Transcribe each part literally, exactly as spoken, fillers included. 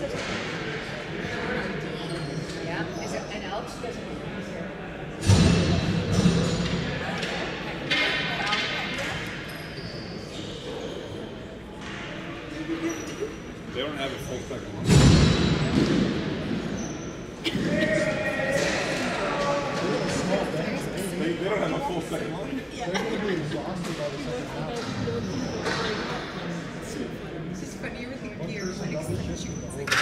Yeah. Is it an elk? They don't have a full second one. they, they don't have a full second line. They're going to be exhausted by the second half. It's just funny, everything appears when it's like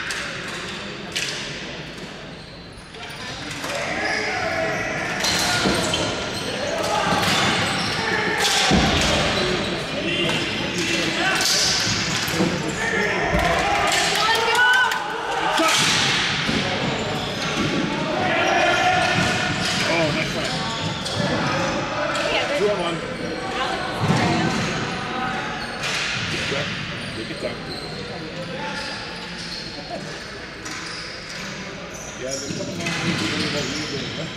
Yeah, there's a couple more things to do about you doing, huh?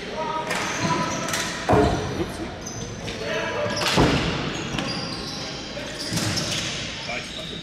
Oopsie. Nice fucking.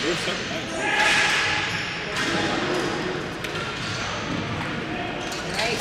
Their second line. Right.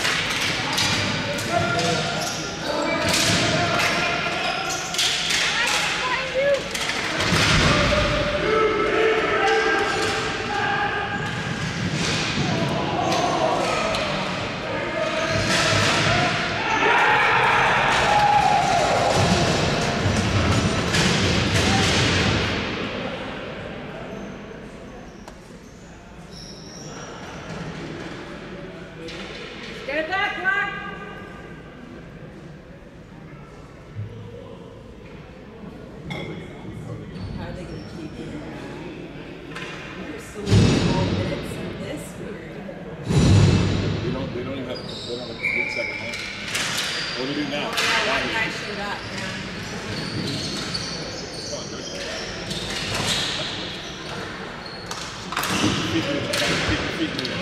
Get that clock. How are they going to keep it around? There's so many more minutes in this period. They don't. They don't even have. They don't have a complete second line. What do we do now? Yeah, one guy showed up. Yeah. Come on, George. Keep moving. Keep your feet moving.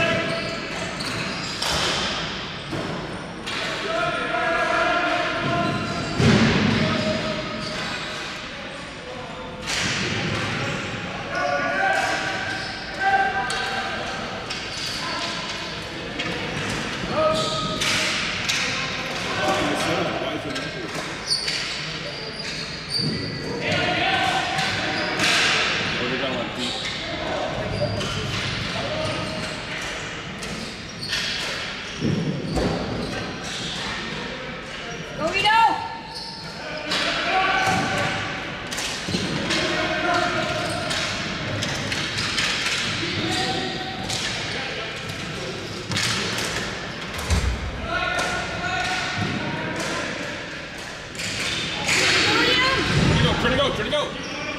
Turn to go, turn to go.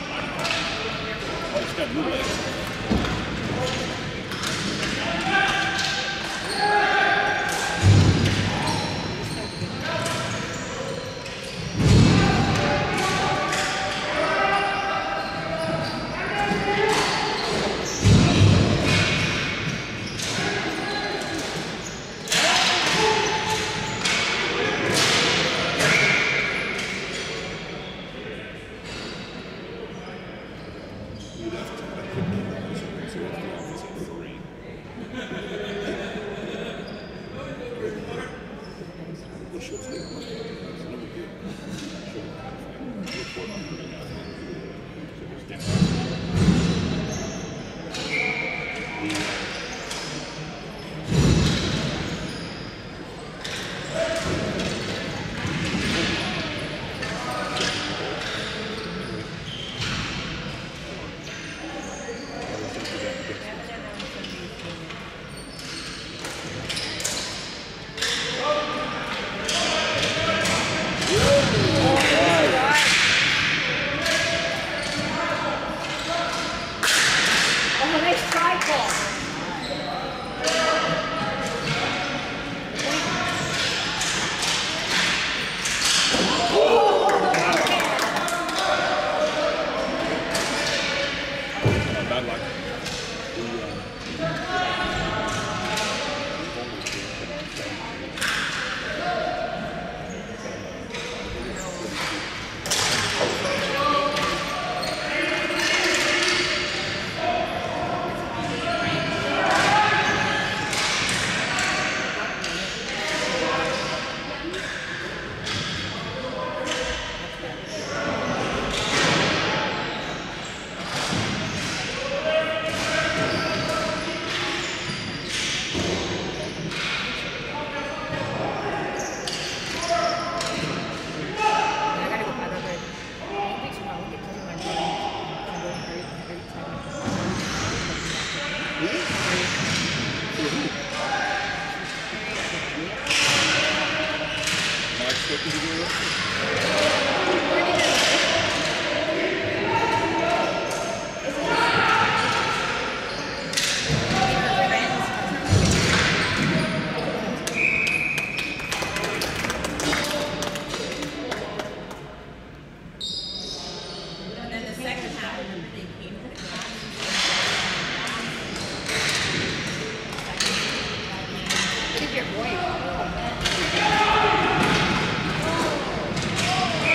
Oh, it's got blue legs. Keep your voice.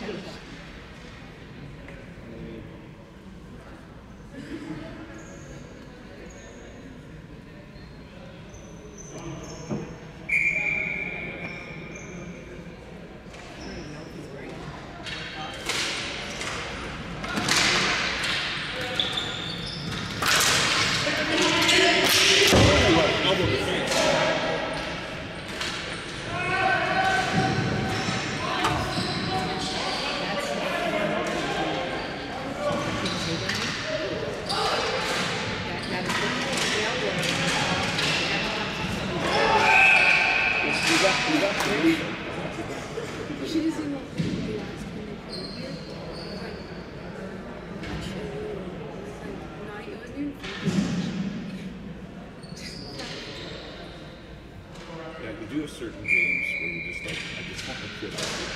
Certain games where you just like, I just have to quit.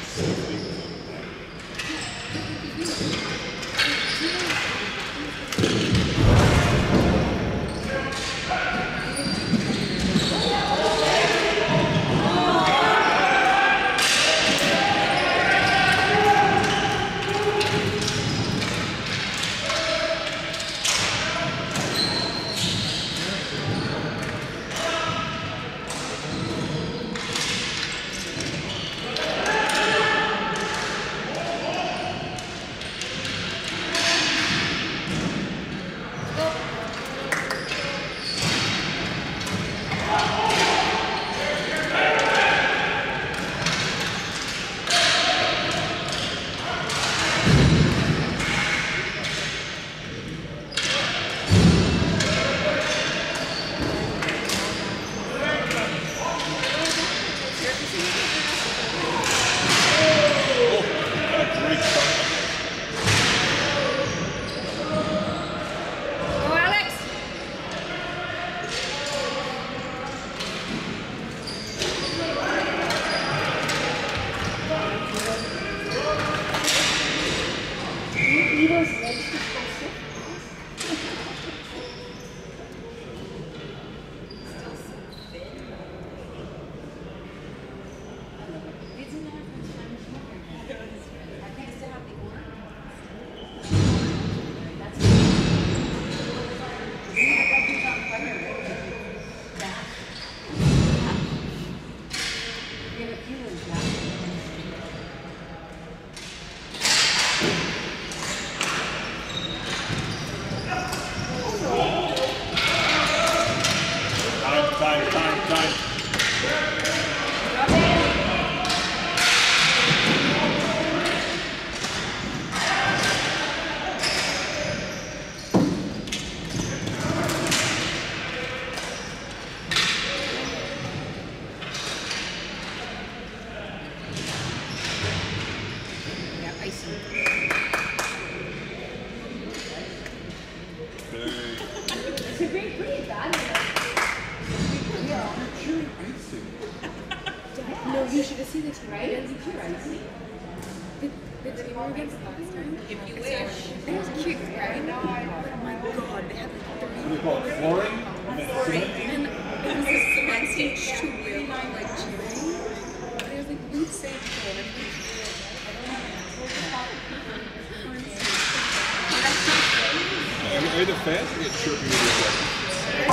Are the fans get chirpy with your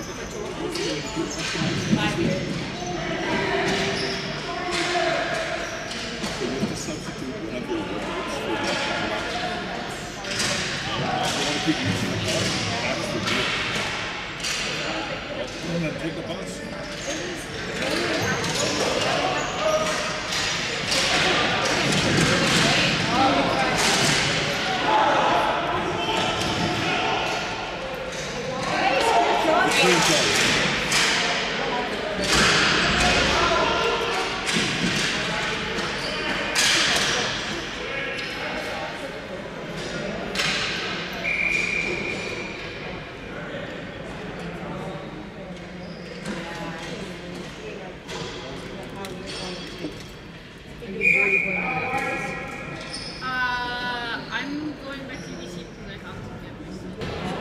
Five years. So you have to substitute whenever it works for that. You want to keep using the car. That's the deal. Well, then take the bus. Uh, I'm going back to B C because I have to get my stuff.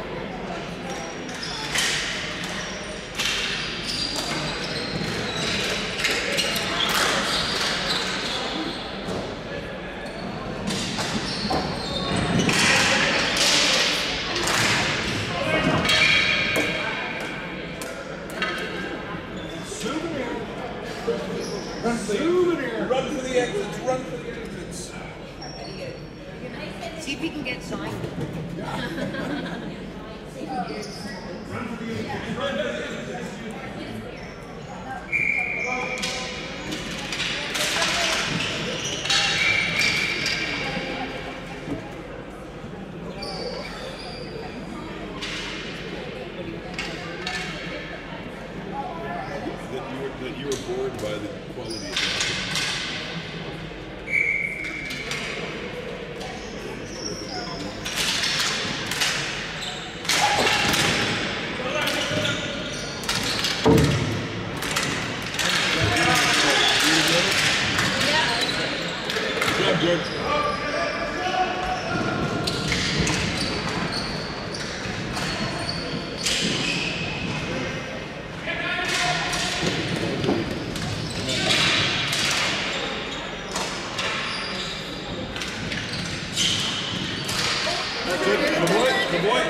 Run for the Run for the exits. Run for the exits. See if he can get signed. That you were that you were bored by the quality of it. Good job, George. That's it. Good boy. Good boy.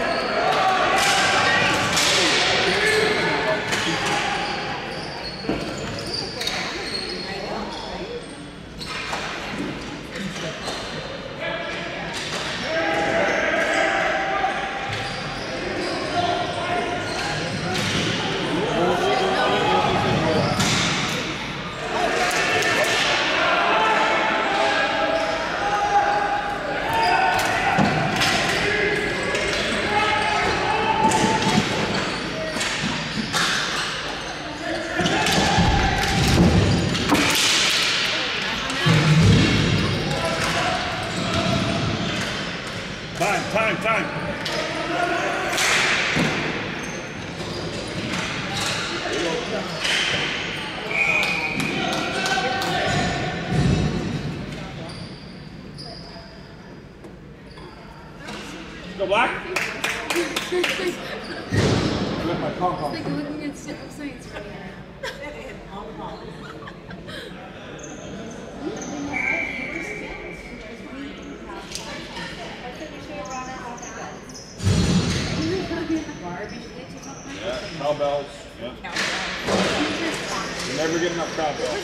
Time, time, time. Go black. Let my pom pom. Like looking at stuff science. Yeah, cowbells. Yeah. You never get enough cowbells.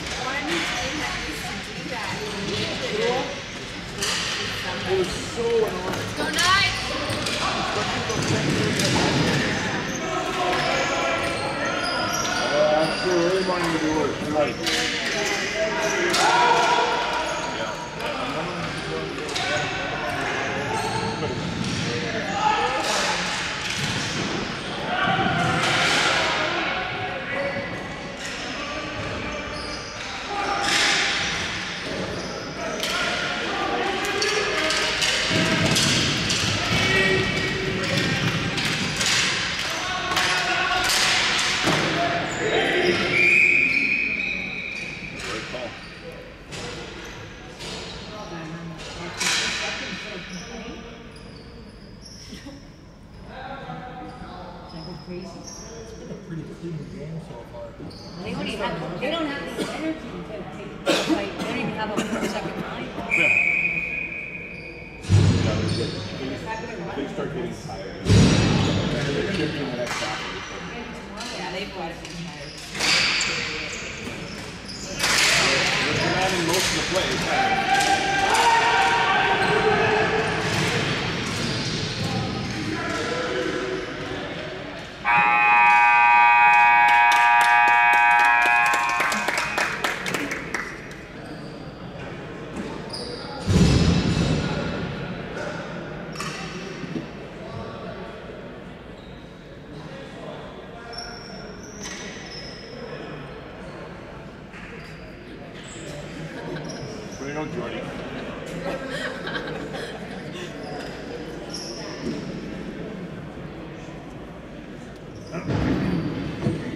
It was so annoying. Go night. Uh, I'm sure really wanting to do it tonight. Pretty clean game so far. They don't even have, they don't have the energy to take the fight. They don't even have a second line. Yeah. Yeah, they, they start getting tired. And they're shifting the next half.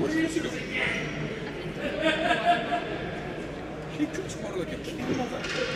What are you doing? She drinks water like a camel.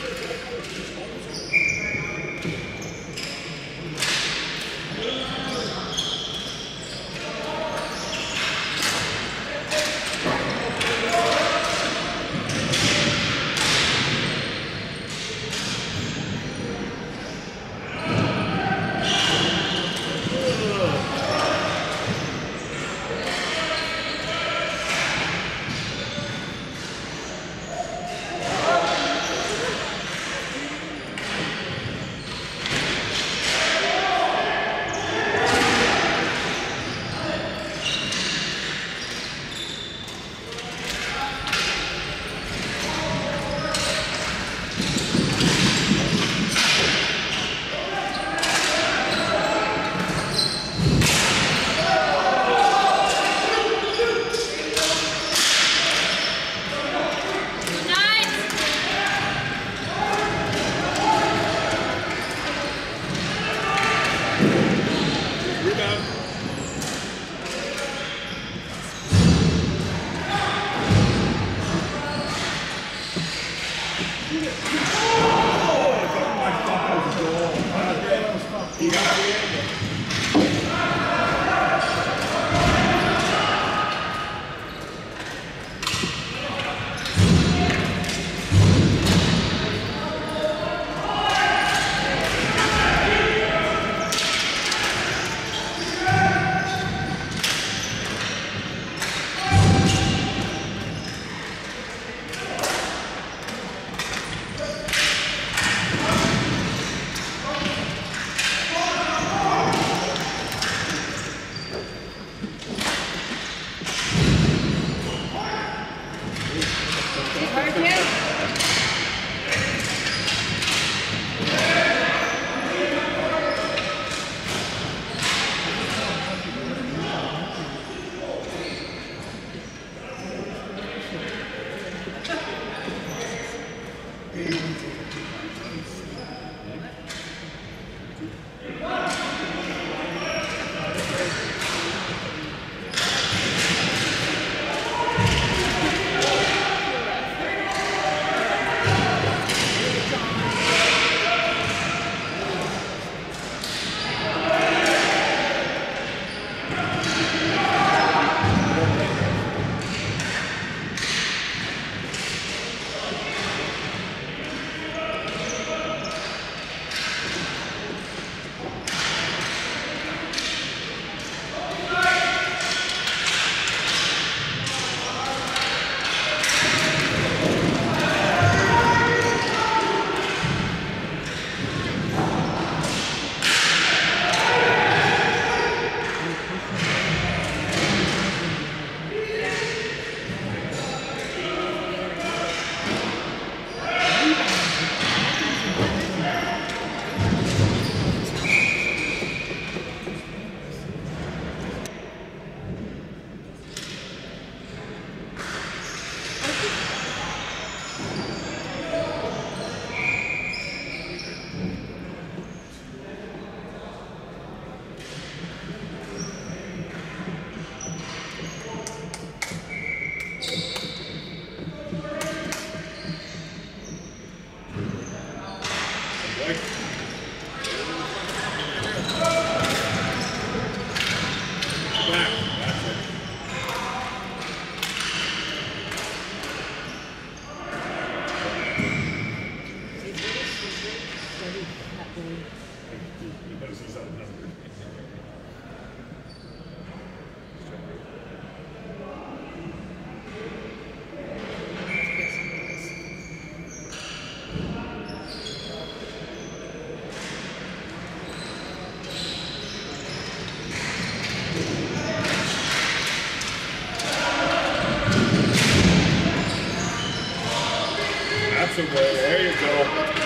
There you go.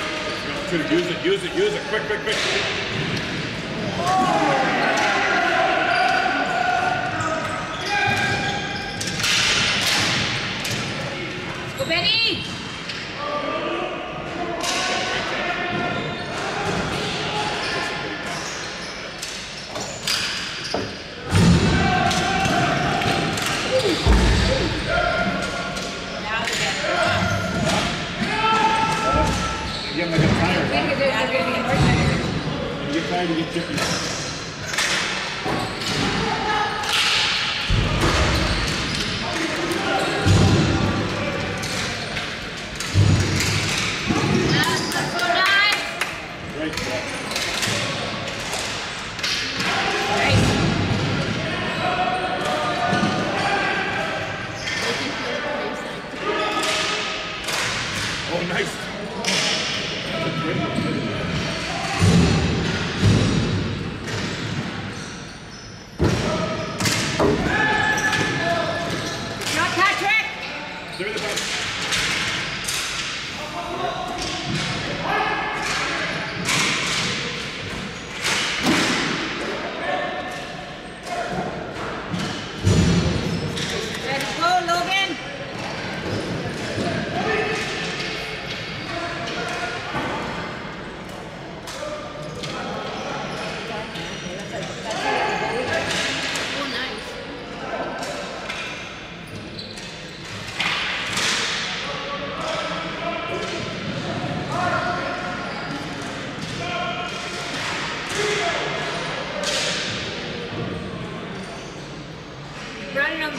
Use it, use it, use it. Quick, quick, quick. Let's go, Betty! Keep running them.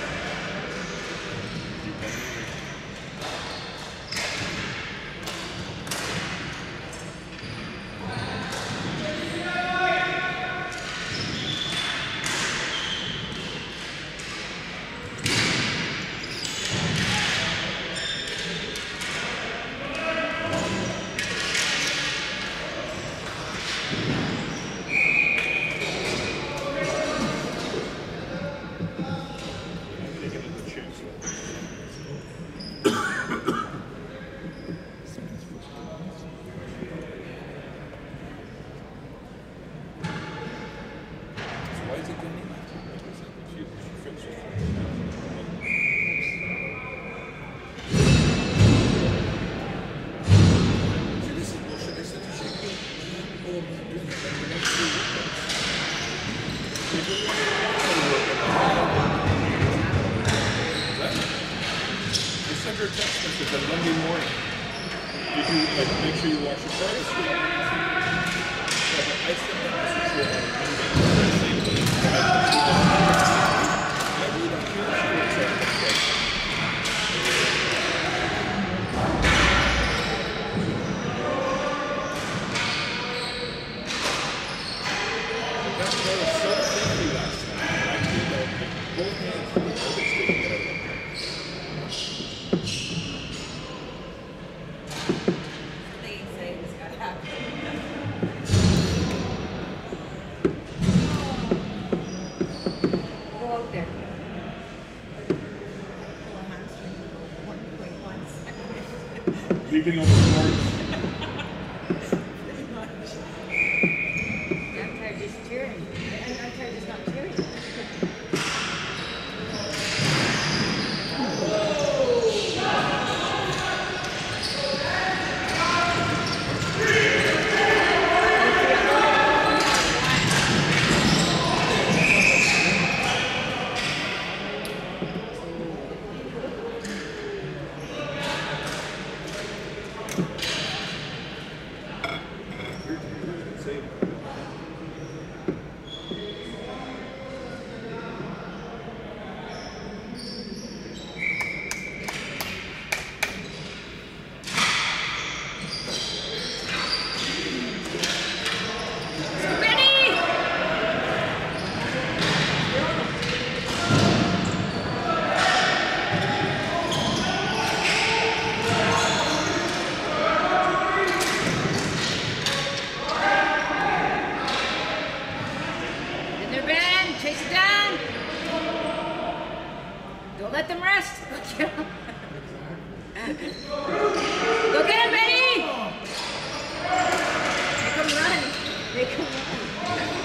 Leaping over the boards. I'm tired just cheering. I'm, I'm tired just not cheering. Let them rest. Go get him, Benny! Make him run. Make him run.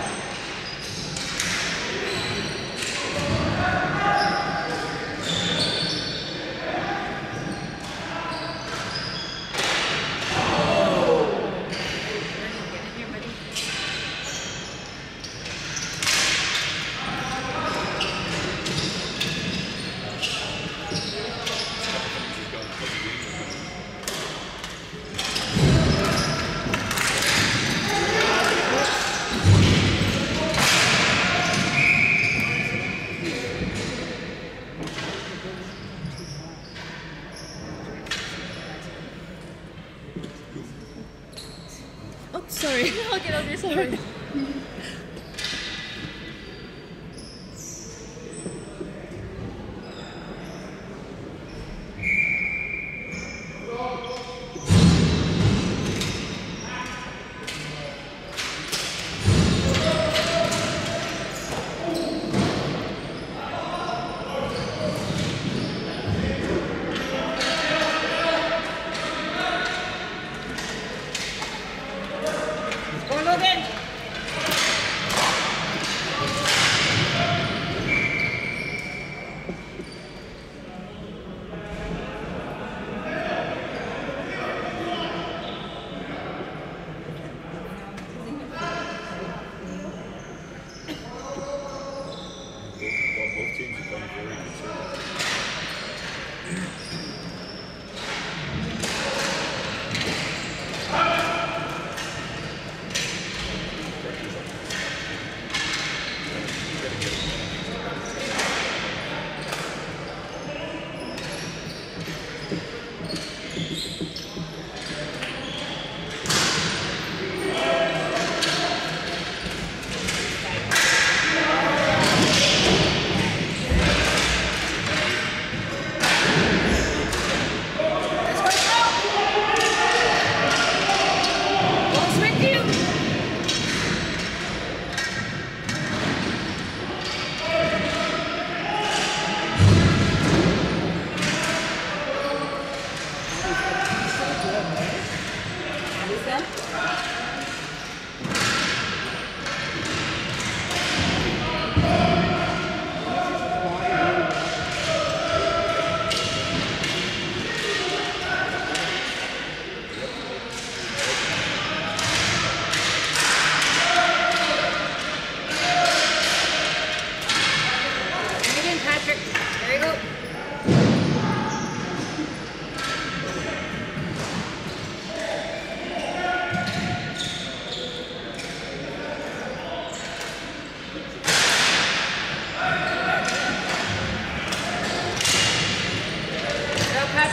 Oh, sorry. I'll get over sorry.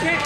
Patrick.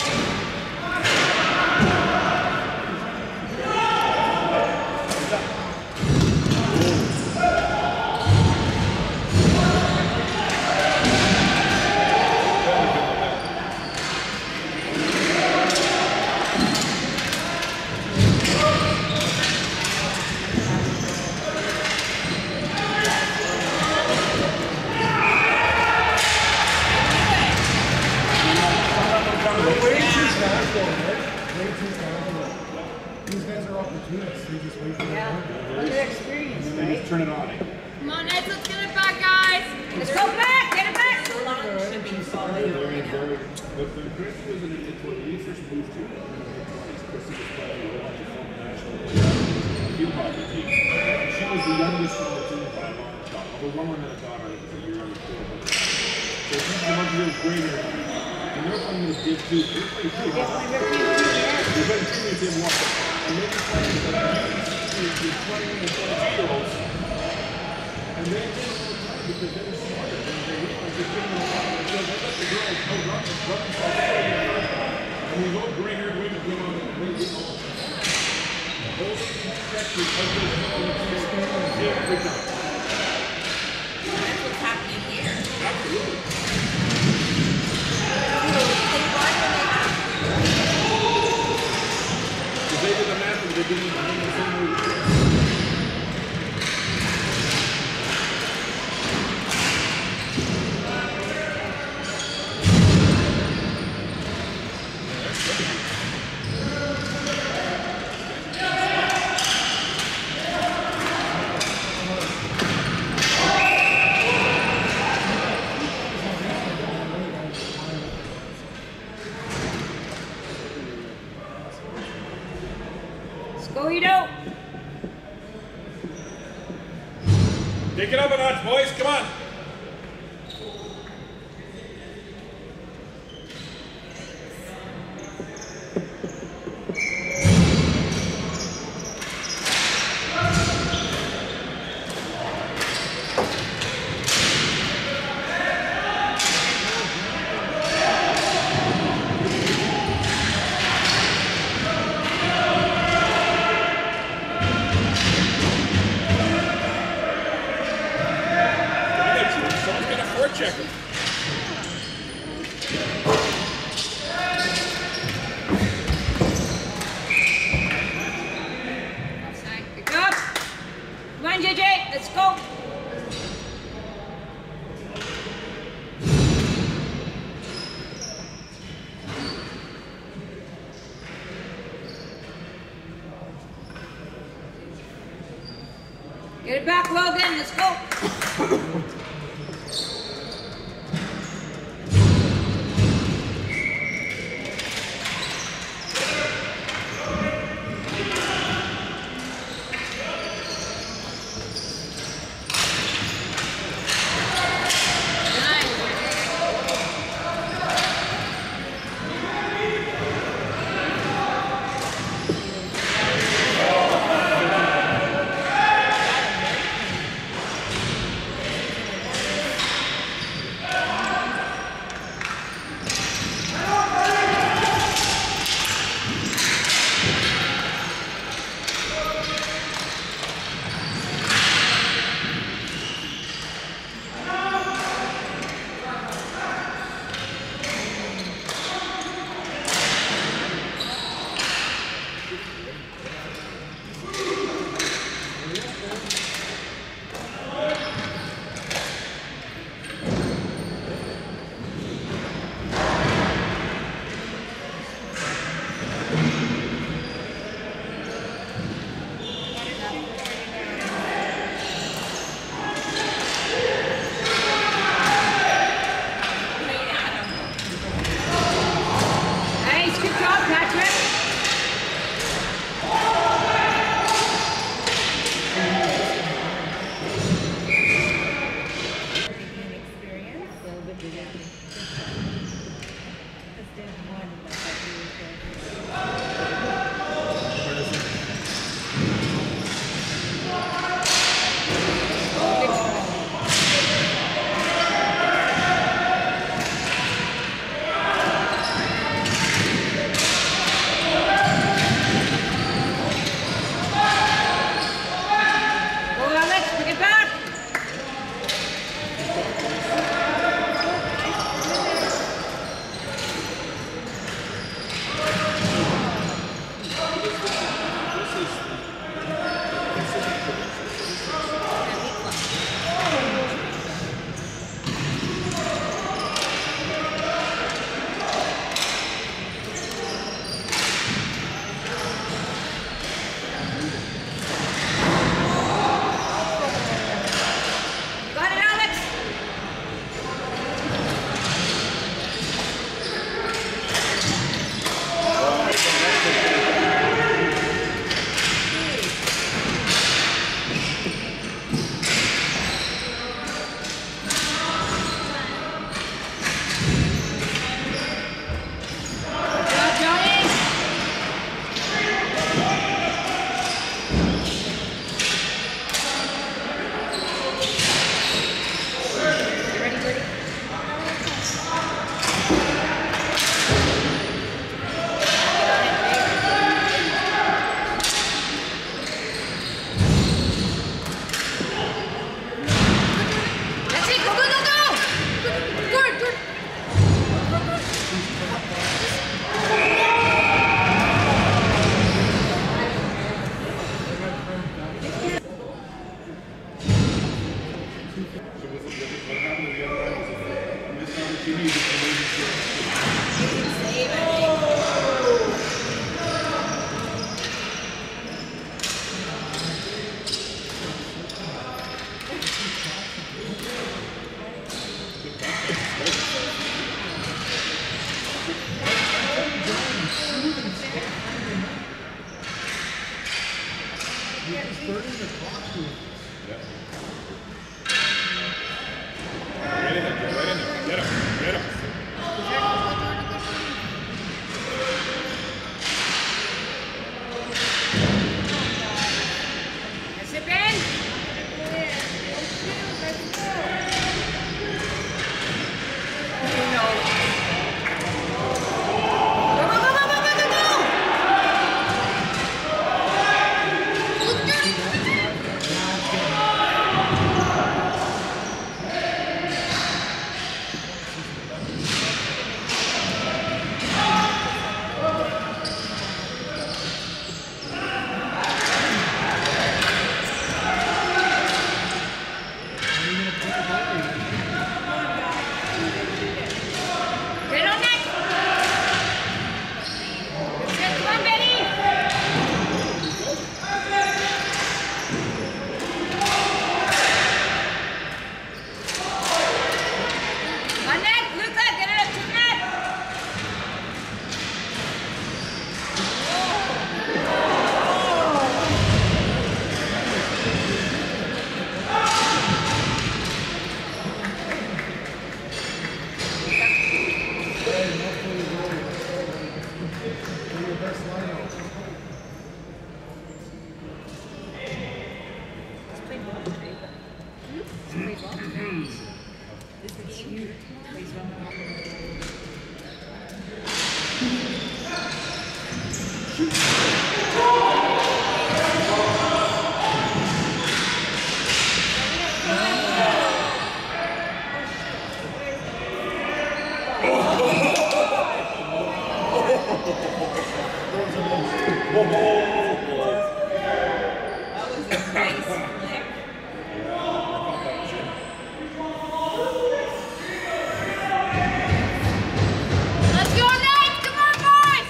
These guys are opportunists. They just wait for Yeah. their Look at their experience, They right? just turn it on. Eh? Come on, Ed, let's get it back, guys. Let's go back. Get it back. So long should be falling Very, over very, now. very. But when Chris was in it, when he first moved to the twenties, Chris was playing a bunch of former national field hockey team. She was the youngest on the team by a long shot. Although one woman had a daughter, it was a year younger too. So she's the one who was greater. And they're playing this big too. They're playing too. They're playing two with him one. And then he's playing with the twenty and twenty-two-year-olds. And they didn't know time because they were smarter. And they realized they couldn't know how to do it. They let the girls go run and run and fall. And these old gray-haired women go on and they get all the time. Those sections of this every time. That's what's happening here. Absolutely. They run when they have to. Because they did the math and they didn't even the same way we did. Let's go, Edo. Take it up a notch, boys. Come on. Someone's got a forechecker. Offside. Pick up. Come on, J J. Let's go. Get it back, Logan. Let's go. Nice. Good job, Patrick. She needs it for moving shit. Save, I think. Right in there, right in there. Get him, get him. That's it, Ben. You know. Go, go, go, go, go, go, go, go. Get on that. That's it. Come on, Benny. On net, Luca, get it up to net. Is the game here? Plays well. That was a nice flick. Let's go, Nate. Come on, boys.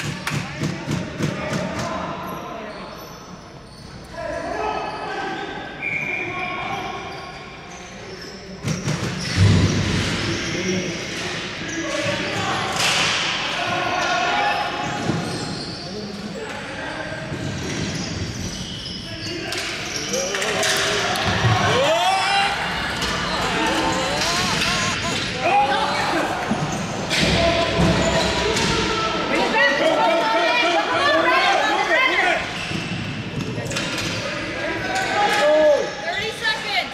Bring it back. Come on, Nate. Come on, Brandon. Brandon. thirty seconds.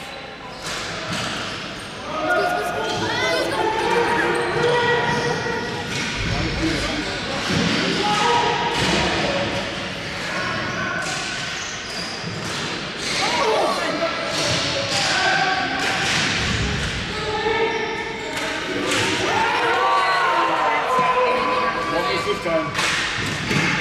Let's go, let's go, let's go. Almost this time.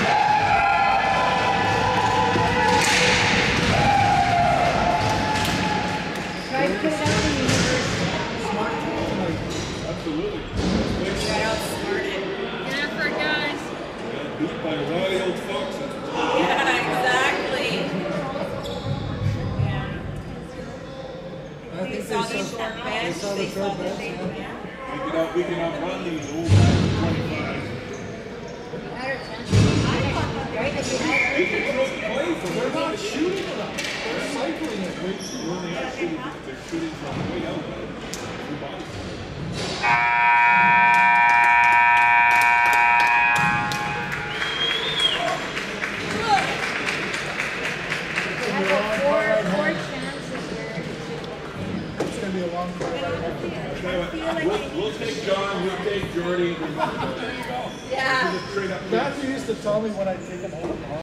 Absolutely. Got outsmarted. Get effort, guys. Got beat by wily old fox. That's what's Yeah, exactly. Yeah. I They think saw they the saw, short they bench. saw the They saw short the bench, big, yeah. yeah. We can out, we can outrun these old guys twenty-five. They can throw the play from They're where not shooting enough. They're cycling it way too when they are shooting, they're shooting from way out. Two bodies. It's going to be a long car ride home. Tell you what, We'll, we'll take John, we'll take Jordy, and we'll Yeah. just trade up. Matthew used to tell me when I take him home.